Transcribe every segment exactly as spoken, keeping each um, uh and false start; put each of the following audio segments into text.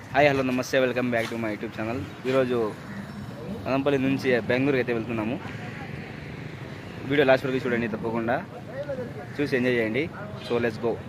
Hi hello నమస్తే welcome back to my YouTube channel. ఈరోజు మదనపల్లి నుంచి బెంగళూరుకి అయితే వెళ్తున్నాము. వీడియో లాస్ట్ వరకు చూడండి, తప్పకుండా చూసి ఎంజాయ్ చేయండి. So let's go.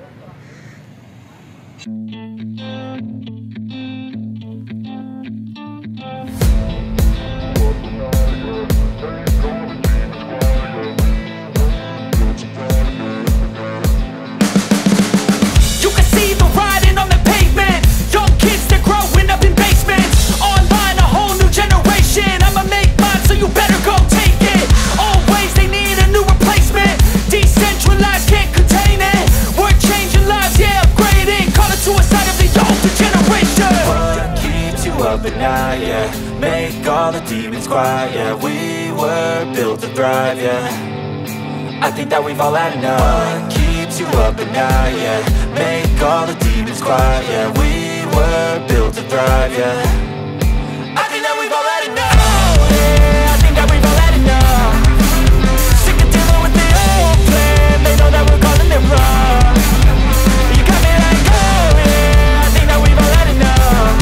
But now, yeah, make all the demons quiet. Yeah, we were built to thrive. Yeah, I think that we've all had enough. What keeps you up at night? Yeah, make all the demons quiet. Yeah, we were built to thrive. Yeah, I think that we've all had enough. Yeah, I think that we've all had enough. Sick of dealing with the old plan. They know that we're calling it wrong. You got me like, oh yeah, I think that we've all had enough.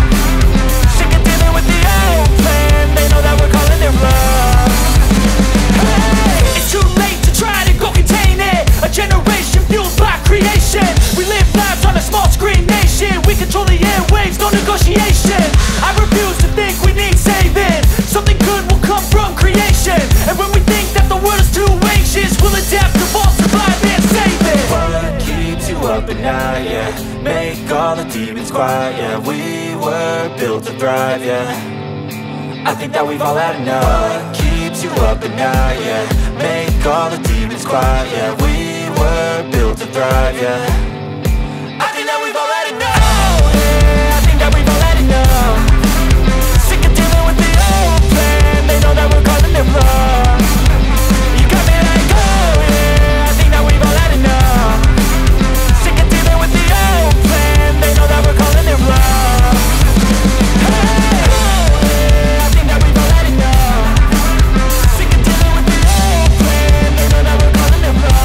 Generation fueled by creation. We live lives on a small screen nation. We control the airwaves, no negotiation. I refuse to think we need saving. Something good will come from creation. And when we think that the world is too anxious, we'll adapt, evolve, survive and save it. What keeps you up at night? Yeah, make all the demons quiet. Yeah, we were built to thrive. Yeah, I think that we've all had enough. What keeps you up at night? Yeah, make all the demons quiet. Yeah, we were built to thrive, yeah. I think that we've all had enough. Yeah, I think that we've all had enough. Sick of dealing with the old plan. They know that we're calling it wrong. You got me like, oh yeah, I think that we've all had enough. Sick of dealing with the old plan. They know that we're calling it wrong. Hey, oh yeah, I think that we've all had enough. Sick of dealing with the old plan. They know that we're calling it wrong.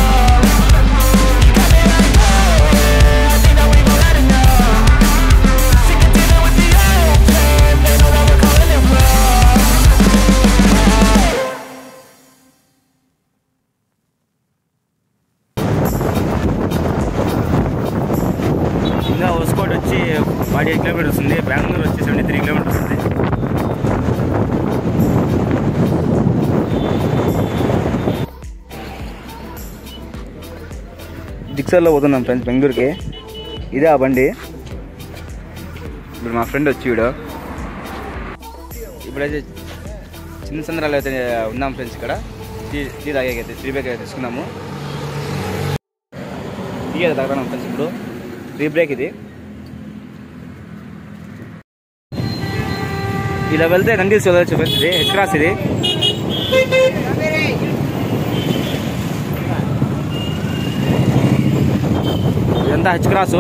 ఇంకా హోస్కోట్ వచ్చి forty eight kilometres ఉంది. బెంగళూరు వచ్చి seventy three kilometres ఉంది. దిక్సర్లో పోతున్నాం friends బెంగళూరుకి. ఇదే ఆ బండి. ఇప్పుడు మా ఫ్రెండ్ వచ్చి వీడు ఇప్పుడైతే చిన్న సందరాలు అయితే ఉన్నాం ఫ్రెండ్స్. ఇక్కడ టీ టీ తాగేకైతే టీ బ్రేక్ అయితే తీసుకున్నాము. టీ అయితే తాగుతున్నాం ఫ్రెండ్స్. ఇప్పుడు టీ బ్రేక్ ఇది. ఇలా వెళ్తే రంగీల్స్ వదలచ్చు ఫ్రెండ్స్. ఇది హెచ్ క్రాస్. ఇది ఇదంతా హెచ్ క్రాసు.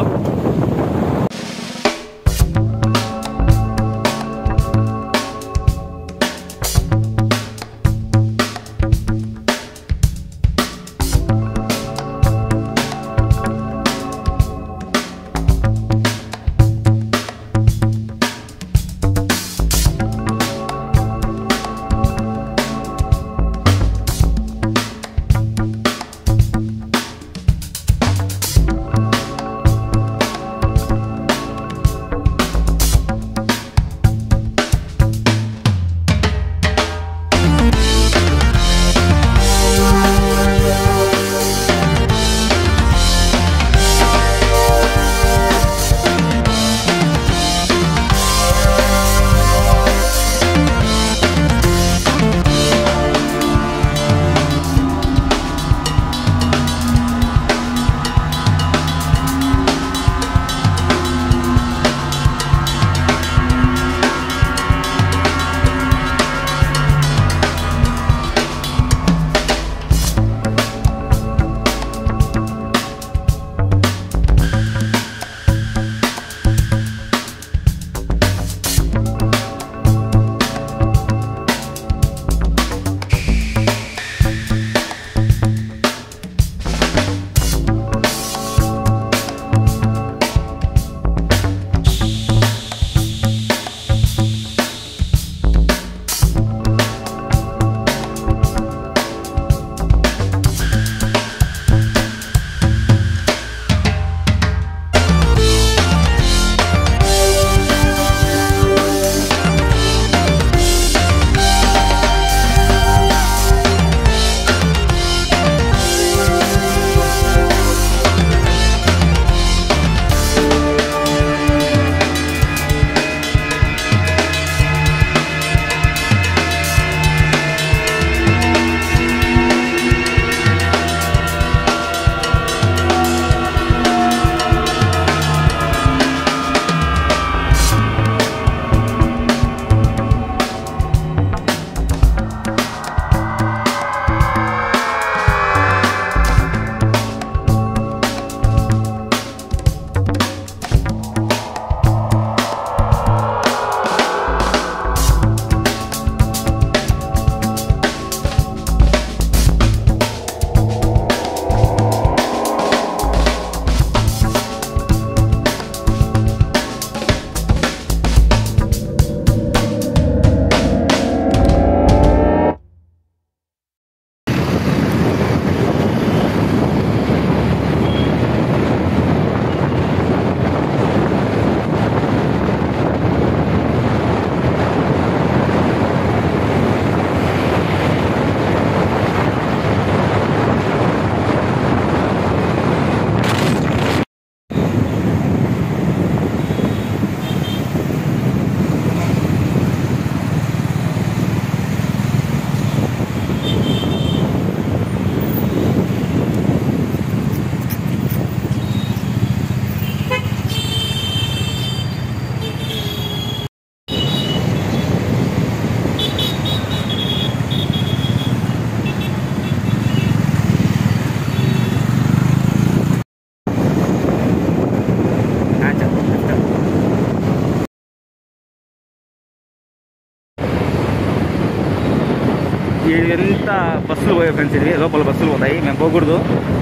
ఎంత బస్సులు పోయాయి ఫ్రెండ్స్, ఇది లోపల బస్సులు పోతాయి, మేము పోకూడదు.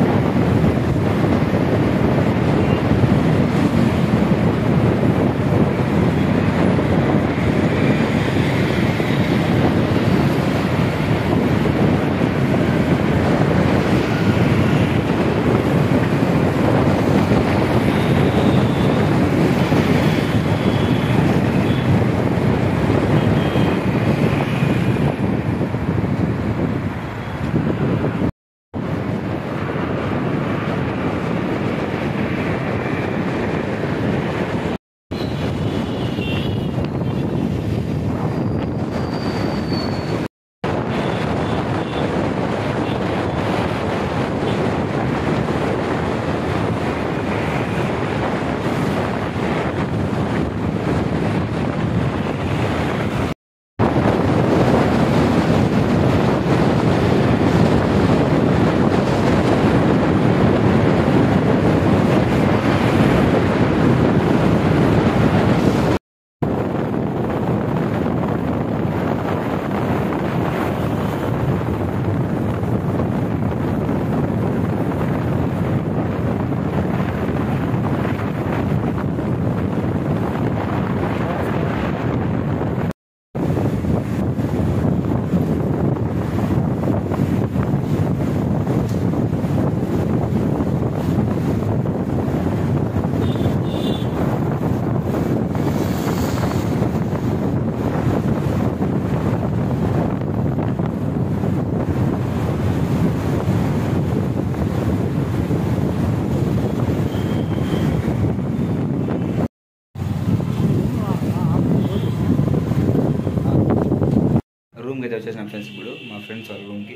రూమ్కి అయితే వచ్చేసిన ఫ్రెండ్స్. ఇప్పుడు మా ఫ్రెండ్స్ వాళ్ళ రూమ్కి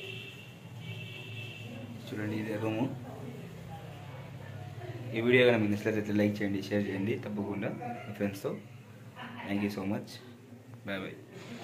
చూడండి, ఇదే రూము. ఈ వీడియో కానీ మీకు నచ్చినట్లయితే లైక్ చేయండి, షేర్ చేయండి తప్పకుండా మీ ఫ్రెండ్స్తో. Thank you so much. Bye bye.